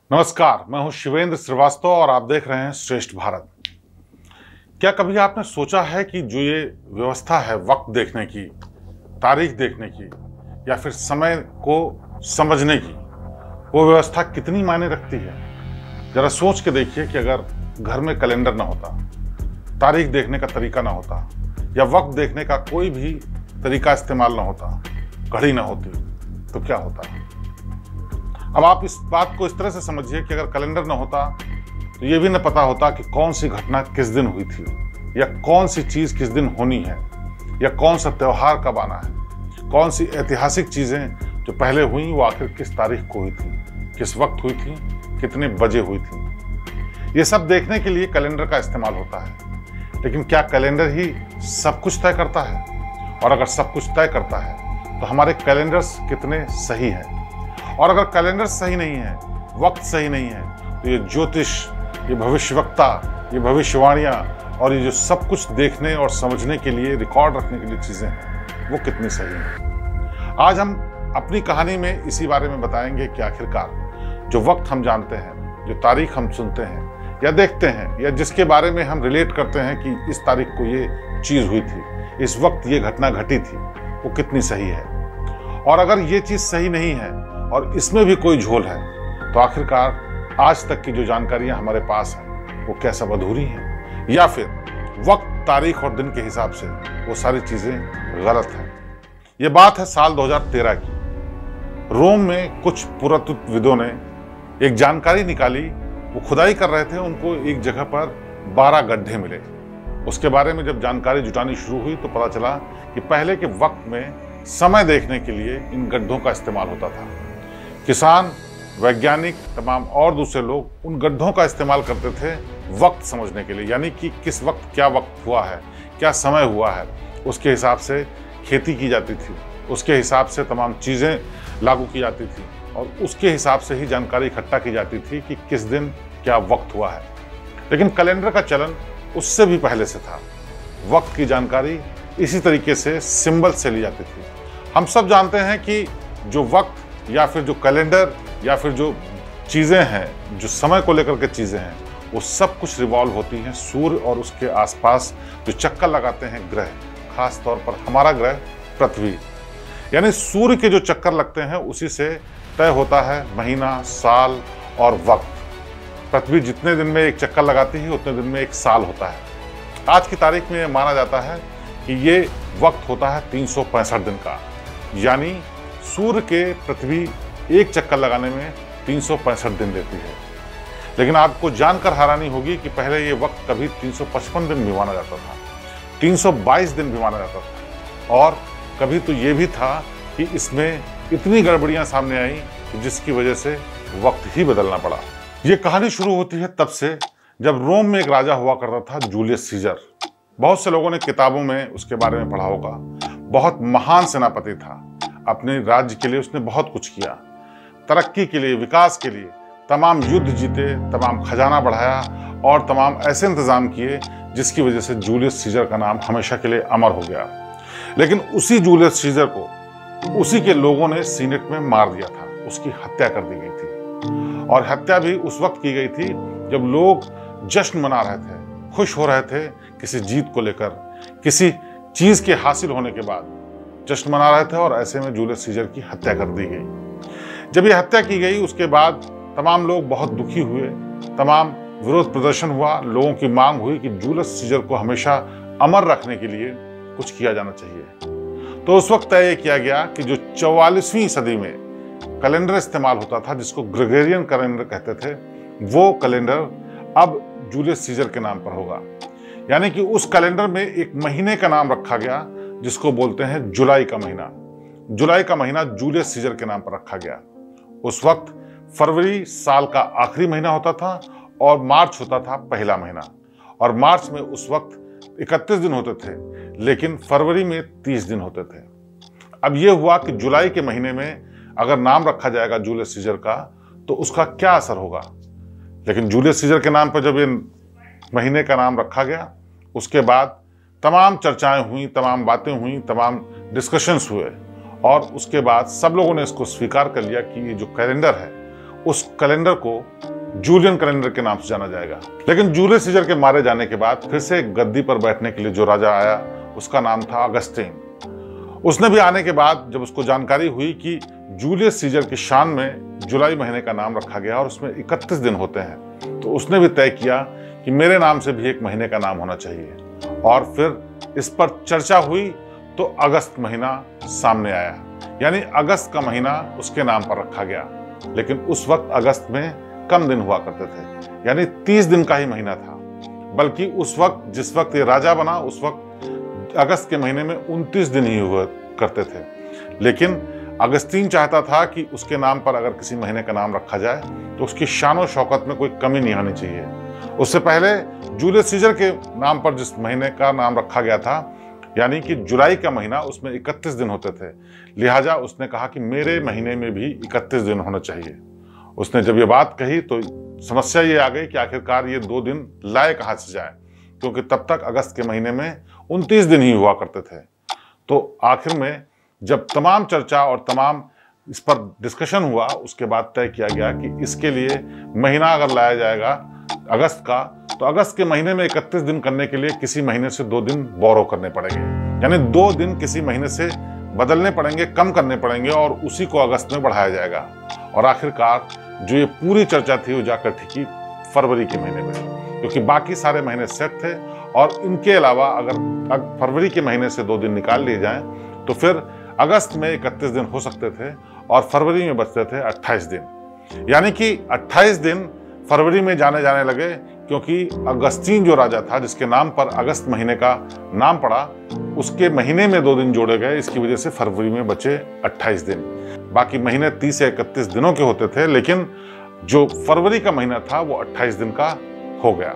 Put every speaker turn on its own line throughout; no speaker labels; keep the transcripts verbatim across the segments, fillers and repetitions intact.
नमस्कार, मैं हूं शिवेंद्र श्रीवास्तव और आप देख रहे हैं श्रेष्ठ भारत। क्या कभी आपने सोचा है कि जो ये व्यवस्था है वक्त देखने की, तारीख देखने की या फिर समय को समझने की, वो व्यवस्था कितनी मायने रखती है? जरा सोच के देखिए कि अगर घर में कैलेंडर ना होता, तारीख देखने का तरीका ना होता या वक्त देखने का कोई भी तरीका इस्तेमाल ना होता, घड़ी ना होती, तो क्या होता? अब आप इस बात को इस तरह से समझिए कि अगर कैलेंडर न होता तो ये भी न पता होता कि कौन सी घटना किस दिन हुई थी या कौन सी चीज किस दिन होनी है या कौन सा त्योहार कब आना है, कौन सी ऐतिहासिक चीजें जो पहले हुई वो आखिर किस तारीख को हुई थी, किस वक्त हुई थी, कितने बजे हुई थी। ये सब देखने के लिए कैलेंडर का इस्तेमाल होता है। लेकिन क्या कैलेंडर ही सब कुछ तय करता है? और अगर सब कुछ तय करता है तो हमारे कैलेंडर्स कितने सही हैं? और अगर कैलेंडर सही नहीं है, वक्त सही नहीं है, तो ये ज्योतिष, ये भविष्यवक्ता, ये भविष्यवाणियाँ और ये जो सब कुछ देखने और समझने के लिए, रिकॉर्ड रखने के लिए चीज़ें हैं, वो कितनी सही हैं? आज हम अपनी कहानी में इसी बारे में बताएंगे कि आखिरकार जो वक्त हम जानते हैं, जो तारीख हम सुनते हैं या देखते हैं या जिसके बारे में हम रिलेट करते हैं कि इस तारीख को ये चीज़ हुई थी, इस वक्त ये घटना घटी थी, वो कितनी सही है। और अगर ये चीज़ सही नहीं है और इसमें भी कोई झोल है, तो आखिरकार आज तक की जो जानकारियां हमारे पास हैं वो क्या सब अधूरी हैं या फिर वक्त, तारीख और दिन के हिसाब से वो सारी चीजें गलत हैं? ये बात है साल दो हज़ार तेरह की। रोम में कुछ पुरातत्वविदों ने एक जानकारी निकाली। वो खुदाई कर रहे थे, उनको एक जगह पर बारह गड्ढे मिले। उसके बारे में जब जानकारी जुटानी शुरू हुई तो पता चला कि पहले के वक्त में समय देखने के लिए इन गड्ढों का इस्तेमाल होता था। किसान, वैज्ञानिक, तमाम और दूसरे लोग उन गड्ढों का इस्तेमाल करते थे वक्त समझने के लिए, यानी कि किस वक्त क्या वक्त हुआ है, क्या समय हुआ है, उसके हिसाब से खेती की जाती थी, उसके हिसाब से तमाम चीज़ें लागू की जाती थी और उसके हिसाब से ही जानकारी इकट्ठा की जाती थी कि किस दिन क्या वक्त हुआ है। लेकिन कैलेंडर का चलन उससे भी पहले से था। वक्त की जानकारी इसी तरीके से सिंबल से ली जाती थी। हम सब जानते हैं कि जो वक्त या फिर जो कैलेंडर या फिर जो चीज़ें हैं, जो समय को लेकर के चीज़ें हैं, वो सब कुछ रिवॉल्व होती हैं सूर्य और उसके आसपास जो चक्कर लगाते हैं ग्रह, खास तौर पर हमारा ग्रह पृथ्वी। यानी सूर्य के जो चक्कर लगते हैं उसी से तय होता है महीना, साल और वक्त। पृथ्वी जितने दिन में एक चक्कर लगाती है उतने दिन में एक साल होता है। आज की तारीख में माना जाता है कि ये वक्त होता है तीन सौ पैंसठ दिन का, यानी सूर्य के पृथ्वी एक चक्कर लगाने में तीन सौ पैंसठ दिन लेती है। लेकिन आपको जानकर हैरानी होगी कि पहले ये वक्त कभी तीन सौ पचपन दिन भी माना जाता था, तीन सौ बाईस दिन भी माना जाता था और कभी तो ये भी था कि इसमें इतनी गड़बड़ियां सामने आई कि जिसकी वजह से वक्त ही बदलना पड़ा। ये कहानी शुरू होती है तब से जब रोम में एक राजा हुआ करता था, जूलियस सीजर। बहुत से लोगों ने किताबों में उसके बारे में पढ़ा होगा। बहुत महान सेनापति था। अपने राज्य के लिए उसने बहुत कुछ किया, तरक्की के लिए, विकास के लिए तमाम युद्ध जीते, तमाम खजाना बढ़ाया और तमाम ऐसे इंतजाम किए जिसकी वजह से जूलियस सीजर का नाम हमेशा के लिए अमर हो गया। लेकिन उसी जूलियस सीजर को उसी के लोगों ने सीनेट में मार दिया था, उसकी हत्या कर दी गई थी। और हत्या भी उस वक्त की गई थी जब लोग जश्न मना रहे थे, खुश हो रहे थे किसी जीत को लेकर, किसी चीज के हासिल होने के बाद जश्न मना रहे थे और ऐसे में जूलियस सीजर की हत्या कर दी गई। जब ये हत्या की गई उसके बाद तमाम लोग बहुत दुखी हुए, तमाम विरोध प्रदर्शन हुआ, लोगों की मांग हुई कि जूलियस सीजर को हमेशा अमर रखने के लिए कुछ किया जाना चाहिए। तो उस वक्त तय किया गया कि जो चौवालीसवीं सदी में कैलेंडर इस्तेमाल होता था, जिसको ग्रेगोरियन कैलेंडर कहते थे, वो कैलेंडर अब जूलियस सीजर के नाम पर होगा। यानी कि उस कैलेंडर में एक महीने का नाम रखा गया जिसको बोलते हैं जुलाई का महीना। जुलाई का महीना जूलियस सीजर के नाम पर रखा गया। उस वक्त फरवरी साल का आखिरी महीना होता था और मार्च होता था पहला महीना। और मार्च में उस वक्त इकतीस दिन होते थे, लेकिन फरवरी में तीस दिन होते थे। अब यह हुआ कि जुलाई के महीने में अगर नाम रखा जाएगा जूलियस सीजर का तो उसका क्या असर होगा। लेकिन जूलियस सीजर के नाम पर जब ये महीने का नाम रखा गया, उसके बाद तमाम चर्चाएं हुई, तमाम बातें हुई, तमाम डिस्कशंस हुए और उसके बाद सब लोगों ने इसको स्वीकार कर लिया कि ये जो कैलेंडर है उस कैलेंडर को जूलियन कैलेंडर के नाम से जाना जाएगा। लेकिन जूलियस सीजर के मारे जाने के बाद फिर से गद्दी पर बैठने के लिए जो राजा आया उसका नाम था अगस्तीन। उसने भी आने के बाद जब उसको जानकारी हुई कि जूलियस सीजर की शान में जुलाई महीने का नाम रखा गया और उसमें इकतीस दिन होते हैं, तो उसने भी तय किया कि मेरे नाम से भी एक महीने का नाम होना चाहिए। और फिर इस पर चर्चा हुई तो अगस्त महीना सामने आया, यानी अगस्त का महीना उसके नाम पर रखा गया। लेकिन उस वक्त अगस्त में कम दिन हुआ करते थे, यानी तीस दिन का ही महीना था। बल्कि उस वक्त जिस वक्त ये राजा बना उस वक्त अगस्त के महीने में उनतीस दिन ही हुआ करते थे। लेकिन अगस्तीन चाहता था कि उसके नाम पर अगर किसी महीने का नाम रखा जाए तो उसकी शान और शौकत में कोई कमी नहीं आनी चाहिए। उससे पहले जूलियस सीजर के नाम पर जिस महीने का नाम रखा गया था, यानी कि जुलाई का महीना, उसमें इकतीस दिन होते थे। लिहाजा उसने कहा कि मेरे महीने में भी इकतीस दिन होना चाहिए। उसने जब ये बात कही तो समस्या ये आ गई कि आखिरकार ये दो दिन लाए कहाँ से जाए, क्योंकि तब तक अगस्त के महीने में उनतीस दिन ही हुआ करते थे। तो आखिर में जब तमाम चर्चा और तमाम इस पर डिस्कशन हुआ, उसके बाद तय किया गया कि इसके लिए महीना अगर लाया जाएगा अगस्त का, तो अगस्त के महीने में इकतीस दिन करने के लिए किसी महीने से दो दिन बोरो करने पड़ेंगे, यानी दो दिन किसी महीने से बदलने पड़ेंगे, कम करने पड़ेंगे और उसी को अगस्त में बढ़ाया जाएगा। और आखिरकार जो ये पूरी चर्चा थी वो जाकर ठिकी फरवरी के महीने में, क्योंकि बाकी सारे महीने सेट थे। और इनके अलावा अगर फरवरी के महीने से दो दिन निकाल लिए जाएं तो फिर अगस्त में इकतीस दिन हो सकते थे और फरवरी में बचते थे अट्ठाईस दिन। यानी कि अट्ठाईस दिन फरवरी में जाने जाने लगे, क्योंकि अगस्तीन जो राजा था जिसके नाम पर अगस्त महीने का नाम पड़ा, उसके महीने में दो दिन जोड़े गए। इसकी वजह से फरवरी में बचे अट्ठाईस दिन। बाकी महीने तीस या इकतीस दिनों के होते थे, लेकिन जो फरवरी का महीना था वो अट्ठाईस दिन का हो गया।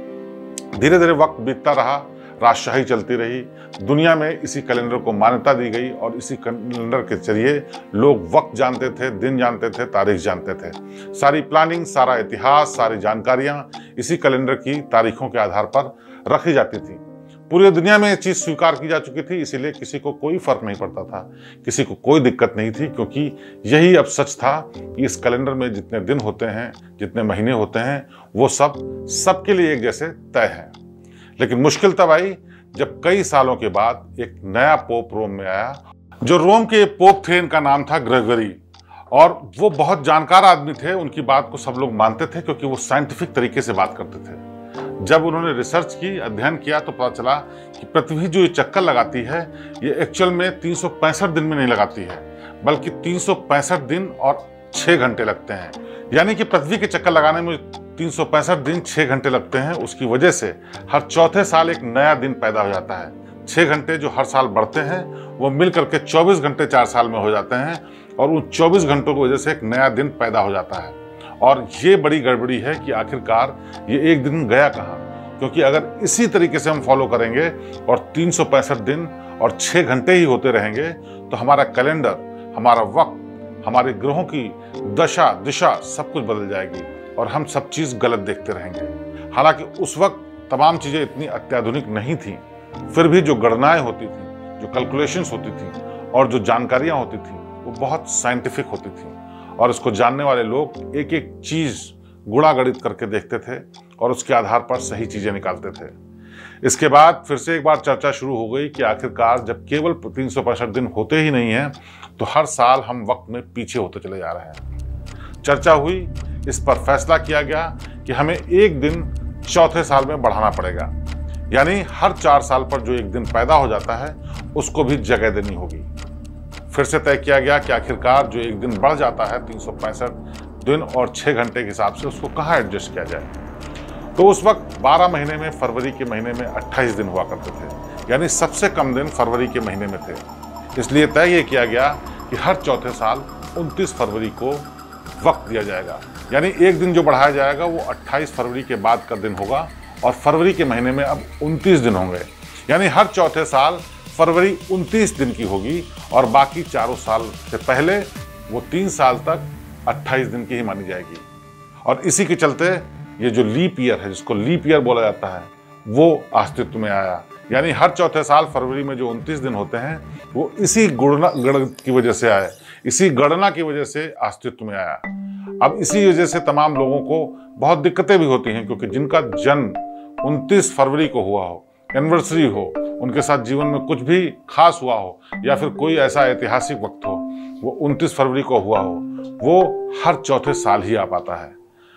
धीरे धीरे वक्त बीतता रहा, राजशाही चलती रही, दुनिया में इसी कैलेंडर को मान्यता दी गई और इसी कैलेंडर के जरिए लोग वक्त जानते थे, दिन जानते थे, तारीख जानते थे। सारी प्लानिंग, सारा इतिहास, सारी जानकारियां इसी कैलेंडर की तारीखों के आधार पर रखी जाती थी। पूरी दुनिया में ये चीज़ स्वीकार की जा चुकी थी, इसीलिए किसी को कोई फर्क नहीं पड़ता था, किसी को कोई दिक्कत नहीं थी, क्योंकि यही अब सच था कि इस कैलेंडर में जितने दिन होते हैं, जितने महीने होते हैं, वो सब सबके लिए एक जैसे तय हैं। लेकिन मुश्किल तब आई जब कई सालों के बाद एक नया पोप रोम में आया। जो रोम के पोप थे, इनका नाम था ग्रेगरी, और वो बहुत जानकार आदमी थे। उनकी बात को सब लोग मानते थे क्योंकि वो साइंटिफिक तरीके से बात करते थे। जब उन्होंने रिसर्च की, अध्ययन किया, तो पता चला कि पृथ्वी जो ये चक्कर लगाती है ये एक्चुअल में तीन सौ पैंसठ दिन में नहीं लगाती है, बल्कि तीन सौ पैंसठ दिन और छः घंटे लगते हैं। यानी कि पृथ्वी के चक्कर लगाने में तीन सौ पैंसठ दिन छः घंटे लगते हैं। उसकी वजह से हर चौथे साल एक नया दिन पैदा हो जाता है। छः घंटे जो हर साल बढ़ते हैं वो मिल करके चौबीस घंटे चार साल में हो जाते हैं, और उन चौबीस घंटों की वजह से एक नया दिन पैदा हो जाता है। और ये बड़ी गड़बड़ी है कि आखिरकार ये एक दिन गया कहाँ, क्योंकि अगर इसी तरीके से हम फॉलो करेंगे और तीन सौ पैंसठ दिन और छः घंटे ही होते रहेंगे तो हमारा कैलेंडर, हमारा वक्त, हमारे ग्रहों की दशा दिशा सब कुछ बदल जाएगी और हम सब चीज़ गलत देखते रहेंगे। हालांकि उस वक्त तमाम चीज़ें इतनी अत्याधुनिक नहीं थी, फिर भी जो गणनाएं होती थी, जो कैलकुलेशंस होती थी और जो जानकारियां होती थी वो बहुत साइंटिफिक होती थी, और इसको जानने वाले लोग एक एक चीज़ गुणा गणित करके देखते थे और उसके आधार पर सही चीज़ें निकालते थे। इसके बाद फिर से एक बार चर्चा शुरू हो गई कि आखिरकार जब केवल तीन सौ पैंसठ दिन होते ही नहीं हैं तो हर साल हम वक्त में पीछे होते चले जा रहे हैं। चर्चा हुई, इस पर फैसला किया गया कि हमें एक दिन चौथे साल में बढ़ाना पड़ेगा, यानी हर चार साल पर जो एक दिन पैदा हो जाता है उसको भी जगह देनी होगी। फिर से तय किया गया कि आखिरकार जो एक दिन बढ़ जाता है तीन सौ पैंसठ दिन और छः घंटे के हिसाब से, उसको कहाँ एडजस्ट किया जाए। तो उस वक्त बारह महीने में फरवरी के महीने में अट्ठाईस दिन हुआ करते थे, यानी सबसे कम दिन फरवरी के महीने में थे। इसलिए तय ये किया गया कि हर चौथे साल उनतीस फरवरी को वक्त दिया जाएगा, यानी एक दिन जो बढ़ाया जाएगा वो अट्ठाईस फरवरी के बाद का दिन होगा और फरवरी के महीने में अब उनतीस दिन होंगे। यानी हर चौथे साल फरवरी उनतीस दिन की होगी और बाकी चारों साल से पहले वो तीन साल तक अट्ठाईस दिन की ही मानी जाएगी। और इसी के चलते ये जो लीप ईयर है, जिसको लीप ईयर बोला जाता है, वो अस्तित्व में आया। यानी हर चौथे साल फरवरी में जो उनतीस दिन होते हैं वो इसी गणना गण की वजह से आए, इसी गणना की वजह से अस्तित्व में आया। अब इसी वजह से तमाम लोगों को बहुत दिक्कतें भी होती हैं, क्योंकि जिनका जन्म उनतीस फरवरी को हुआ हो, एनिवर्सरी हो, उनके साथ जीवन में कुछ भी खास हुआ हो या फिर कोई ऐसा ऐतिहासिक वक्त हो वो उनतीस फरवरी को हुआ हो, वो हर चौथे साल ही आ पाता है।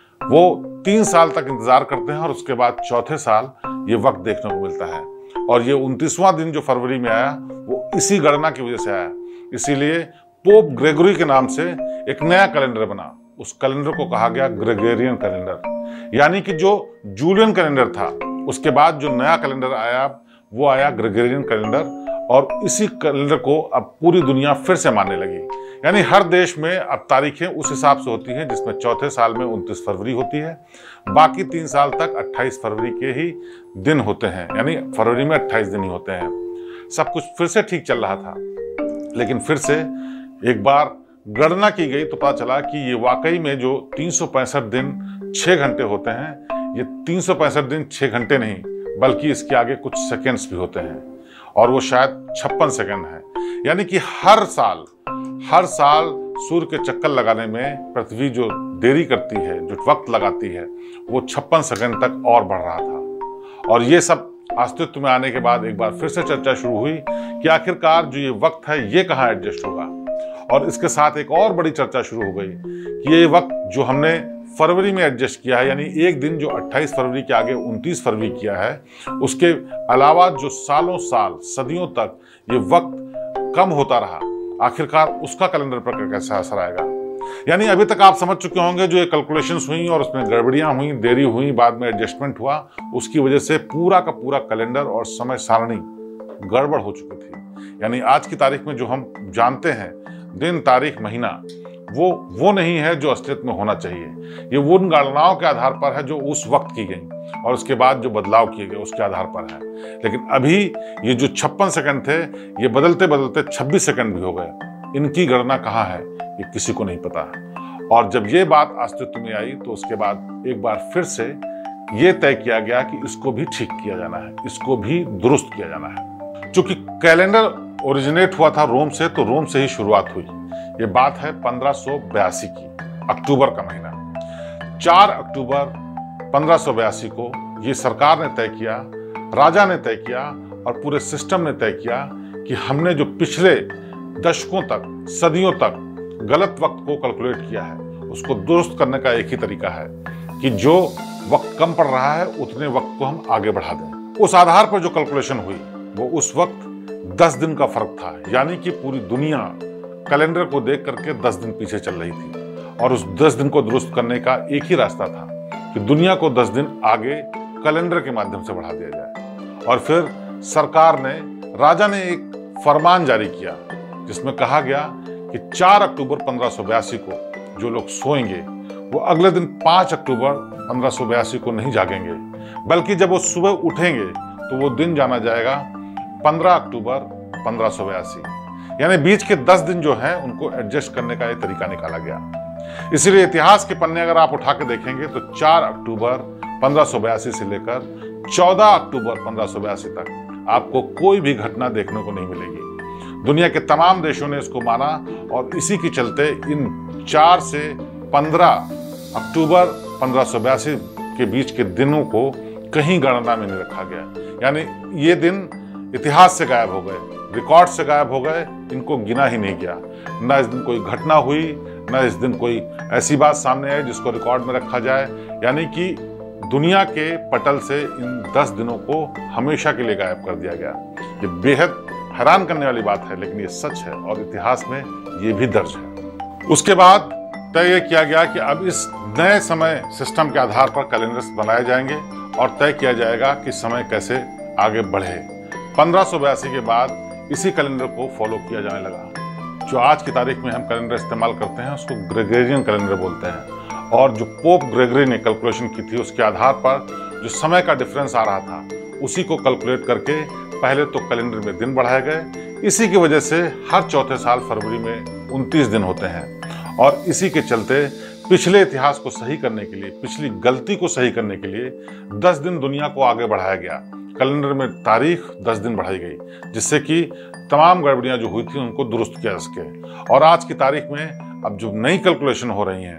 वो तीन साल तक इंतजार करते हैं और उसके बाद चौथे साल ये वक्त देखने को मिलता है। और ये उनतीसवां दिन जो फरवरी में आया वो इसी गणना की वजह से आया। इसीलिए पोप ग्रेगोरी के नाम से एक नया कैलेंडर बना। उस कैलेंडर को कहा गया ग्रेगोरियन कैलेंडर, यानी कि जो जूलियन कैलेंडर था उसके बाद जो नया कैलेंडर आया वो आया ग्रेगोरियन कैलेंडर। और इसी कैलेंडर को अब पूरी दुनिया फिर से मानने लगी। यानी हर देश में अब तारीखें उस हिसाब से होती हैं, जिसमें चौथे साल में उनतीस फरवरी होती है, बाकी तीन साल तक अट्ठाईस फरवरी के ही दिन होते हैं, यानी फरवरी में अट्ठाईस दिन ही होते हैं। सब कुछ फिर से ठीक चल रहा था, लेकिन फिर से एक बार गणना की गई तो पता चला कि ये वाकई में जो तीन सौ पैंसठ दिन छः घंटे होते हैं, ये तीन सौ पैंसठ दिन छः घंटे नहीं बल्कि इसके आगे कुछ सेकेंड्स भी होते हैं, और वो शायद छप्पन सेकेंड है। यानी कि हर साल हर साल सूर्य के चक्कर लगाने में पृथ्वी जो देरी करती है, जो वक्त लगाती है, वो छप्पन सेकंड तक और बढ़ रहा था। और ये सब अस्तित्व में आने के बाद एक बार फिर से चर्चा शुरू हुई कि आखिरकार जो ये वक्त है ये कहाँ एडजस्ट होगा। और इसके साथ एक और बड़ी चर्चा शुरू हो गई कि ये वक्त जो हमने फरवरी में एडजस्ट किया है, यानी एक दिन जो अट्ठाईस फरवरी के आगे उनतीस फरवरी किया है, उसके अलावा जो सालों साल सदियों तक ये वक्त कम होता रहा, आखिरकार उसका कैलेंडर पर कैसा असर आएगा। यानी अभी तक आप समझ चुके होंगे जो ये कैलकुलेशंस हुई और उसमें गड़बड़ियां हुई, देरी हुई, बाद में एडजस्टमेंट हुआ, उसकी वजह से पूरा का पूरा कैलेंडर और समय सारणी गड़बड़ हो चुकी थी। यानी आज की तारीख में जो हम जानते हैं दिन, तारीख, महीना, वो वो नहीं है जो अस्तित्व में होना चाहिए। ये उन गणनाओं के आधार पर है जो उस वक्त की गई और उसके बाद जो बदलाव किए गए उसके आधार पर है। लेकिन अभी ये जो छप्पन सेकंड थे ये बदलते बदलते छब्बीस सेकंड भी हो गए। इनकी गणना कहाँ है ये किसी को नहीं पता। और जब ये बात अस्तित्व में आई तो उसके बाद एक बार फिर से ये तय किया गया कि इसको भी ठीक किया जाना है, इसको भी दुरुस्त किया जाना है। चूंकि कैलेंडर ओरिजिनेट हुआ था रोम से, तो रोम से ही शुरुआत हुई। ये बात है पंद्रह सौ बयासी की, अक्टूबर का महीना। चार अक्टूबर पंद्रह सौ बयासी को ये सरकार ने तय किया, राजा ने तय किया और पूरे सिस्टम ने तय किया कि हमने जो पिछले दशकों तक, सदियों तक गलत वक्त को कैलकुलेट किया है उसको दुरुस्त करने का एक ही तरीका है कि जो वक्त कम पड़ रहा है उतने वक्त को हम आगे बढ़ा दें। उस आधार पर जो कैलकुलेशन हुई वो उस वक्त दस दिन का फर्क था। यानी कि पूरी दुनिया कैलेंडर को देख करके दस दिन पीछे चल रही थी और उस दस दिन को दुरुस्त करने का एक ही रास्ता था कि दुनिया को दस दिन आगे कैलेंडर के माध्यम से बढ़ा दिया जाए। और फिर सरकार ने, राजा ने एक फरमान जारी किया जिसमें कहा गया कि चार अक्टूबर पंद्रह सौ बयासी को जो लोग सोएंगे वो अगले दिन पाँच अक्टूबर पंद्रह सौ बयासी को नहीं जागेंगे, बल्कि जब वो सुबह उठेंगे तो वो दिन जाना जाएगा पंद्रह अक्टूबर पंद्रह सौ बयासी। यानी बीच के दस दिन जो हैं उनको एडजस्ट करने का एक तरीका निकाला गया। इसीलिए इतिहास के पन्ने अगर आप उठा के देखेंगे तो चार अक्टूबर पंद्रह सौ बयासी से लेकर चौदह अक्टूबर पंद्रह सौ बयासी तक आपको कोई भी घटना देखने को नहीं मिलेगी। दुनिया के तमाम देशों ने इसको माना और इसी के चलते इन चार से पंद्रह अक्टूबर पंद्रह सौ बयासी के बीच के दिनों को कहीं गणना में नहीं रखा गया। यानी ये दिन इतिहास से गायब हो गए, रिकॉर्ड से गायब हो गए, इनको गिना ही नहीं गया। न इस दिन कोई घटना हुई, न इस दिन कोई ऐसी बात सामने आई जिसको रिकॉर्ड में रखा जाए। यानी कि दुनिया के पटल से इन दस दिनों को हमेशा के लिए गायब कर दिया गया। ये बेहद हैरान करने वाली बात है, लेकिन ये सच है और इतिहास में ये भी दर्ज है। उसके बाद तय किया गया कि अब इस नए समय सिस्टम के आधार पर कैलेंडर्स बनाए जाएंगे और तय किया जाएगा कि समय कैसे आगे बढ़े। पंद्रह सौ बयासी के बाद इसी कैलेंडर को फॉलो किया जाने लगा। जो आज की तारीख में हम कैलेंडर इस्तेमाल करते हैं उसको ग्रेगोरियन कैलेंडर बोलते हैं। और जो पोप ग्रेगरी ने कैलकुलेशन की थी उसके आधार पर जो समय का डिफरेंस आ रहा था उसी को कैलकुलेट करके पहले तो कैलेंडर में दिन बढ़ाए गए। इसी की वजह से हर चौथे साल फरवरी में उनतीस दिन होते हैं। और इसी के चलते पिछले इतिहास को सही करने के लिए, पिछली गलती को सही करने के लिए दस दिन दुनिया को आगे बढ़ाया गया। कैलेंडर में तारीख दस दिन बढ़ाई गई जिससे कि तमाम गड़बड़ियां जो हुई थी उनको दुरुस्त किया जा सके। और आज की तारीख में अब जो नई कैलकुलेशन हो रही हैं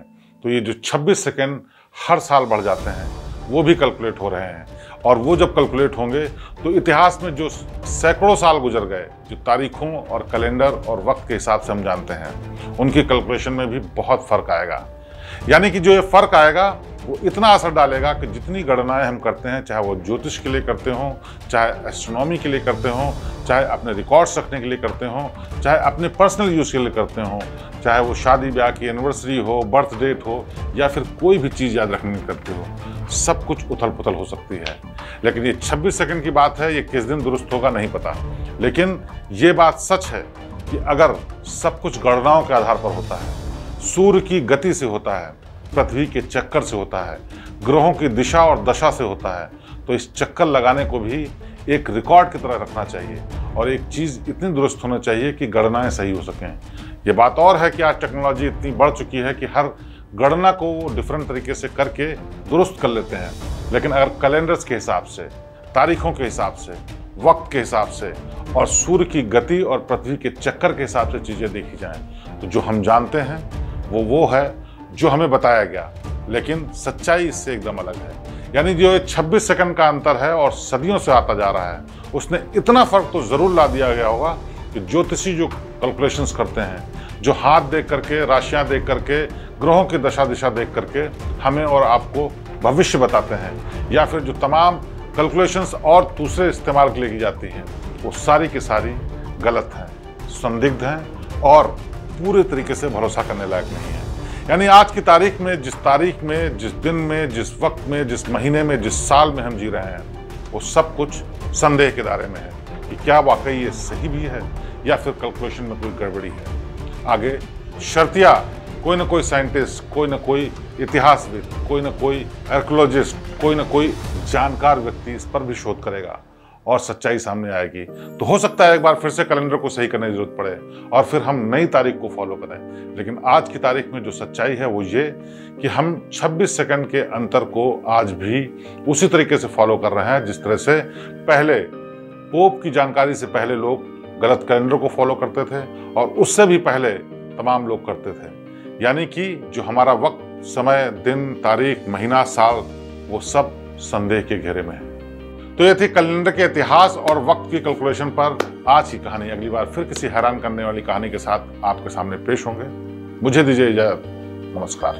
तो ये जो छब्बीस सेकंड हर साल बढ़ जाते हैं वो भी कैलकुलेट हो रहे हैं। और वो जब कैलकुलेट होंगे तो इतिहास में जो सैकड़ों साल गुजर गए, जो तारीखों और कैलेंडर और वक्त के हिसाब से हम जानते हैं, उनकी कैलकुलेशन में भी बहुत फर्क आएगा। यानी कि जो ये फर्क आएगा वो इतना असर डालेगा कि जितनी गणनाएं हम करते हैं, चाहे वो ज्योतिष के लिए करते हों, चाहे एस्ट्रोनॉमी के लिए करते हों, चाहे अपने रिकॉर्ड्स रखने के लिए करते हों, चाहे अपने पर्सनल यूज़ के लिए करते हों, चाहे वो शादी ब्याह की एनिवर्सरी हो, बर्थ डेट हो, या फिर कोई भी चीज़ याद रखने के करते हो, सब कुछ उथल पुथल हो सकती है। लेकिन ये छब्बीस सेकंड की बात है, ये किस दिन दुरुस्त होगा नहीं पता। लेकिन ये बात सच है कि अगर सब कुछ गणनाओं के आधार पर होता है, सूर्य की गति से होता है, पृथ्वी के चक्कर से होता है, ग्रहों की दिशा और दशा से होता है, तो इस चक्कर लगाने को भी एक रिकॉर्ड की तरह रखना चाहिए और एक चीज़ इतनी दुरुस्त होना चाहिए कि गणनाएं सही हो सकें। ये बात और है कि आज टेक्नोलॉजी इतनी बढ़ चुकी है कि हर गणना को वो डिफरेंट तरीके से करके दुरुस्त कर लेते हैं। लेकिन अगर कैलेंडर्स के हिसाब से, तारीखों के हिसाब से, वक्त के हिसाब से और सूर्य की गति और पृथ्वी के चक्कर के हिसाब से चीज़ें देखी जाएं, तो जो हम जानते हैं वो वो है जो हमें बताया गया। लेकिन सच्चाई इससे एकदम अलग है। यानी जो ये छब्बीस सेकंड का अंतर है और सदियों से आता जा रहा है, उसने इतना फर्क तो ज़रूर ला दिया गया होगा कि ज्योतिषी जो कैलकुलेशंस करते हैं, जो हाथ देख करके, राशियां देख करके, ग्रहों की दशा दिशा देख करके हमें और आपको भविष्य बताते हैं, या फिर जो तमाम कैलकुलेशंस और दूसरे इस्तेमाल के लिए की जाती हैं, वो सारी की सारी गलत हैं, संदिग्ध हैं और पूरे तरीके से भरोसा करने लायक नहीं है। यानी आज की तारीख में, जिस तारीख में, जिस दिन में, जिस वक्त में, जिस महीने में, जिस साल में हम जी रहे हैं, वो सब कुछ संदेह के दायरे में है कि क्या वाकई ये सही भी है या फिर कैलकुलेशन में कोई गड़बड़ी है। आगे शर्तिया कोई ना कोई साइंटिस्ट, कोई ना कोई इतिहासविद, कोई ना कोई आर्कियोलॉजिस्ट, कोई ना कोई जानकार व्यक्ति इस पर भी शोध करेगा और सच्चाई सामने आएगी। तो हो सकता है एक बार फिर से कैलेंडर को सही करने की जरूरत पड़े और फिर हम नई तारीख को फॉलो करें। लेकिन आज की तारीख में जो सच्चाई है वो ये कि हम छब्बीस सेकंड के अंतर को आज भी उसी तरीके से फॉलो कर रहे हैं जिस तरह से पहले पोप की जानकारी से पहले लोग गलत कैलेंडर को फॉलो करते थे और उससे भी पहले तमाम लोग करते थे। यानी कि जो हमारा वक्त, समय, दिन, तारीख, महीना, साल, वो सब संदेह के घेरे में है। तो ये थी कैलेंडर के इतिहास और वक्त की कैलकुलेशन पर आज की कहानी। अगली बार फिर किसी हैरान करने वाली कहानी के साथ आपके सामने पेश होंगे। मुझे दीजिए इजाजत। नमस्कार।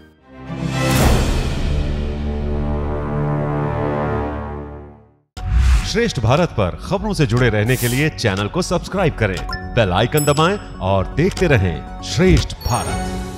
श्रेष्ठ भारत पर खबरों से जुड़े रहने के लिए चैनल को सब्सक्राइब करें, बेल आइकन दबाएं और देखते रहें श्रेष्ठ भारत।